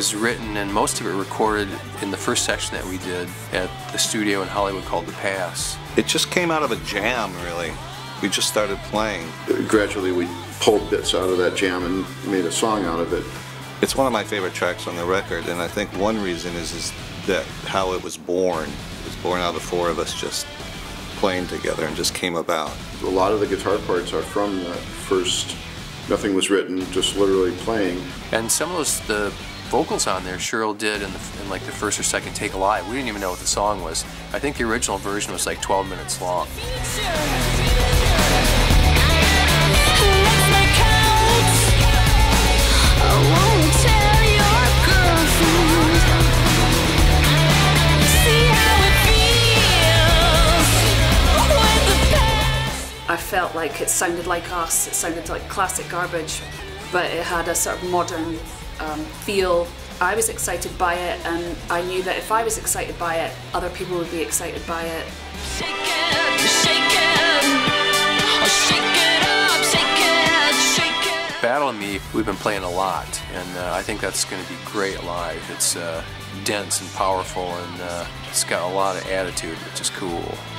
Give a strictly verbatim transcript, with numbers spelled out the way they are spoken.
was written and most of it recorded in the first section that we did at the studio in Hollywood called The Pass. It just came out of a jam, really. We just started playing. Gradually we pulled bits out of that jam and made a song out of it. It's one of my favorite tracks on the record, and I think one reason is, is that how it was born. It was born out of the four of us just playing together and just came about. A lot of the guitar parts are from that first, nothing was written, just literally playing. And some of those, the vocals on there, Cheryl did in, the, in like the first or second take alive. We didn't even know what the song was. I think the original version was like twelve minutes long. I felt like it sounded like us, it sounded like classic Garbage, but it had a sort of modern um, feel. I was excited by it, and I knew that if I was excited by it, other people would be excited by it. Shake it, shake it, oh, shake it up, shake it, shake it. Battle and Me, we've been playing a lot, and uh, I think that's going to be great live. It's uh, dense and powerful, and uh, it's got a lot of attitude, which is cool.